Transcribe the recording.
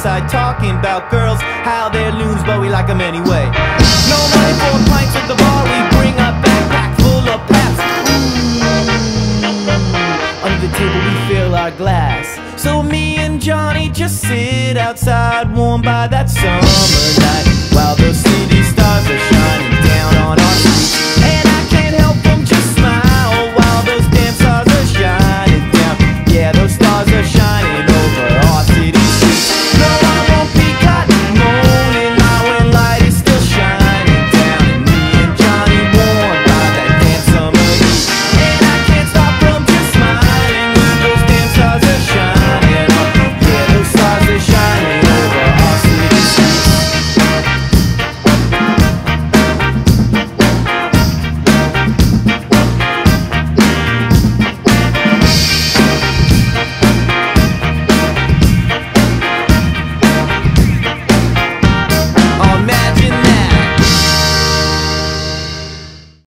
riverside talking about girls, how they're loons, but we like them anyway. No money for pints at the bar, we bring a backpack full of paps. Under the table we fill our glass. So me and Johnny just sit